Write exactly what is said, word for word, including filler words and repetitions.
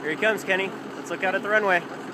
Here he comes, Kenny. Let's look out at the runway.